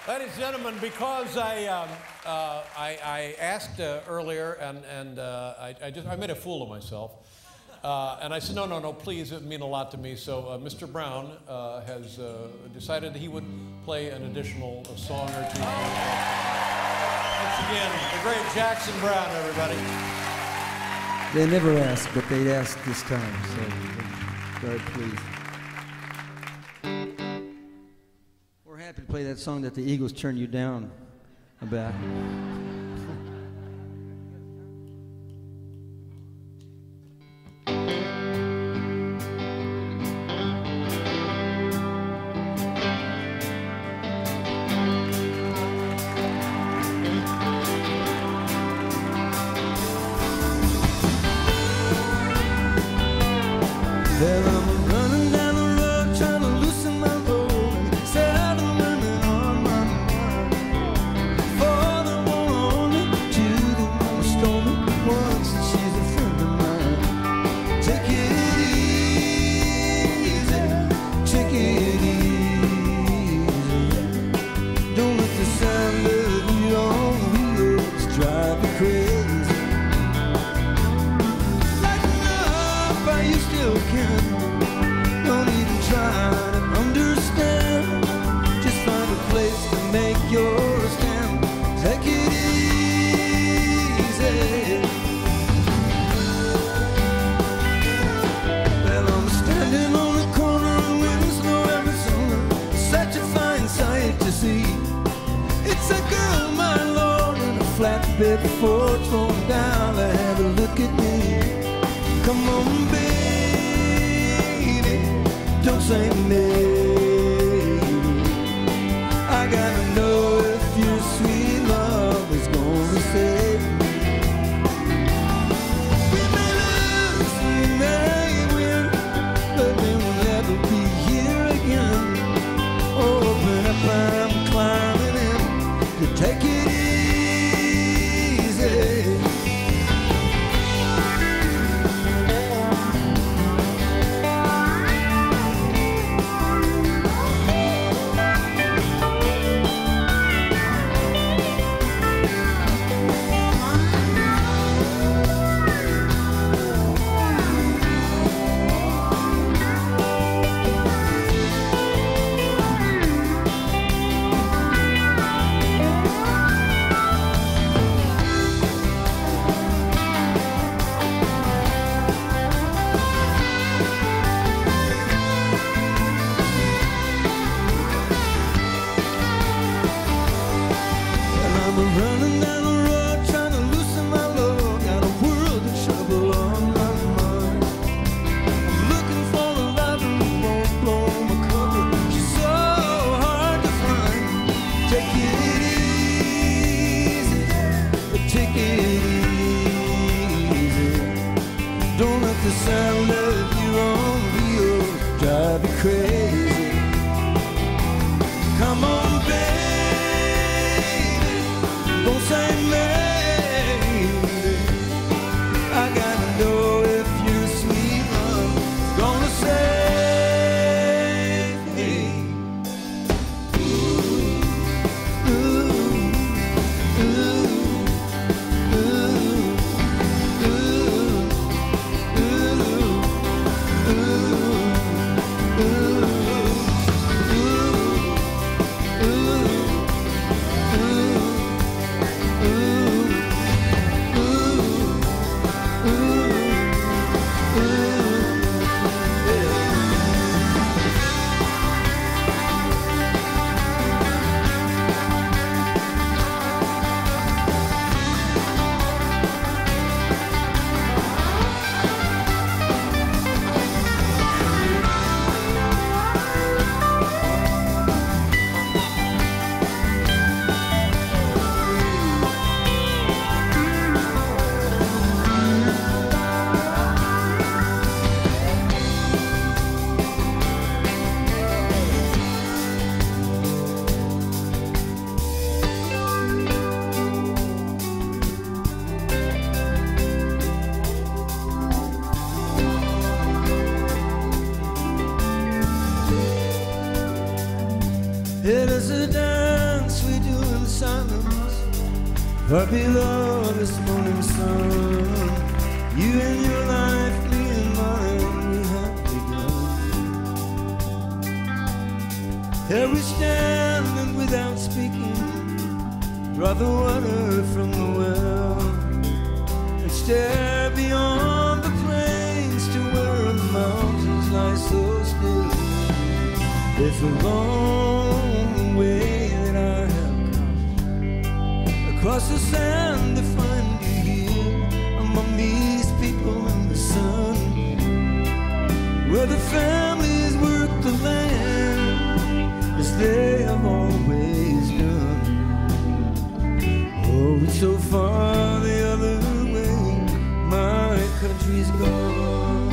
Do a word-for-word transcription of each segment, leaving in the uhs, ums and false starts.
Ladies and gentlemen, because I um, uh, I, I asked uh, earlier, and and uh, I, I just I made a fool of myself, uh, and I said no no no please, it would mean a lot to me. So uh, Mister Brown uh, has uh, decided that he would play an additional uh, song or two. Once again, the great Jackson Browne, everybody. They never asked, but they asked this time, so very pleased. We're happy to play that song that the Eagles turned you down about. Well, I'm running down the road trying to loosen my load and set out the women on my mind. For the one on me, two that wanna stole me, one said she's a friend of mine. Take it easy, take it easy. Don't let the sound of you on the wheels drive you crazy. You still can. Don't even try to understand. Just find a place to make your stand. Take it easy. Well, I'm standing on the corner of Winslow, Arizona. Such a fine sight to see. It's a girl, my lord, in a flatbed Ford thrown down to have a look at me. Come on, baby, don't say maybe. I gotta know if your sweet love is gonna save me. We may lose, we may win, but we will never be here again. Open up, I'm climbing in to take it easy. Running down the road trying to loosen my load. Got a world of trouble on my mind. I'm looking for a lover who won't blow my cover. She's so hard to find. Take it easy, take it easy. Don't let the sound of your own wheels drive you crazy. Come on, baby. Don't say maybe. I gotta know if your sweet love is gonna save me. Ooh, ooh, ooh, ooh, It is a dance silence, far below this morning sun. You and your life, me and mine, we have begun. Here we stand and without speaking, draw the water from the well and stare beyond the plains to where the mountains lie so still. It's a long way that I have come across the sand to find you here among these people in the sun, where the families work the land as they have always done. Oh, it's so far the other way, my country's gone.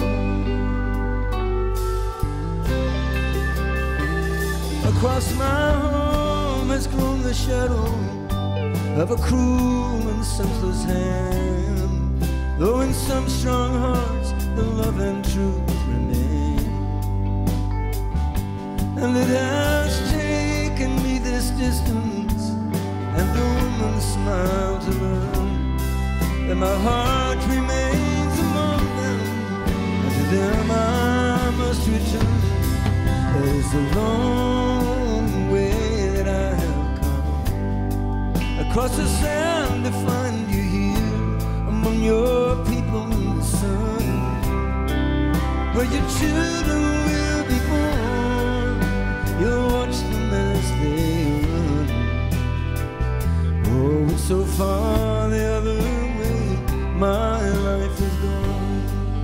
Across my home has grown the shadow of a cruel and senseless hand, though in some strong hearts the love and truth remain. And it has taken me this distance and the woman's smile to learn that my heart remains among them, and to them I must return. There's a long way that I have come across the sand to find you here among your people in the sun, where your children will be born. You'll watch them as they run. Oh, it's so far the other way, my life is gone.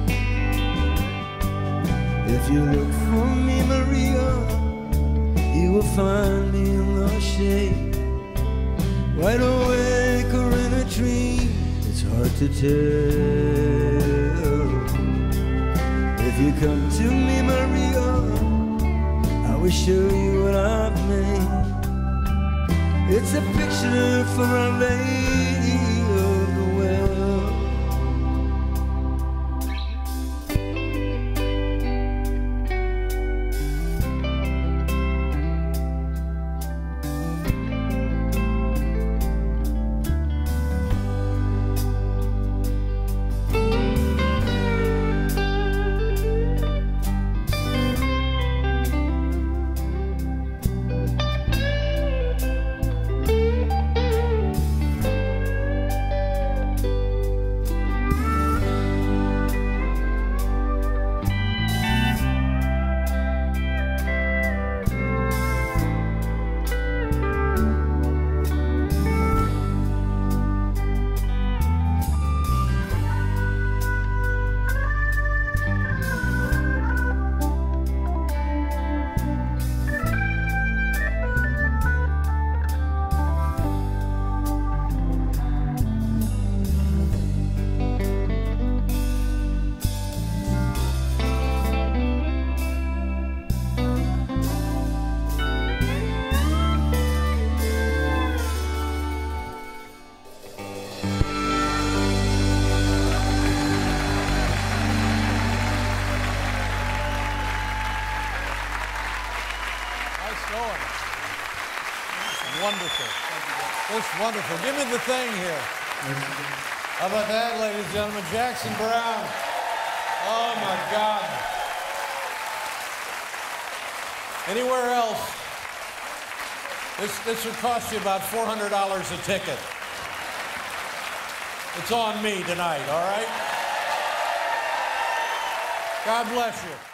If you look for me, Maria, you will find me in the shade, wide awake or in a dream, it's hard to tell. If you come to me, Maria, I will show you what I've made. It's a picture for Our Lady of the Well. Wonderful. That's wonderful. Give me the thing here. How about that, ladies and gentlemen? Jackson Browne. Oh, my God. Anywhere else, this, this would cost you about four hundred dollars a ticket. It's on me tonight, all right? God bless you.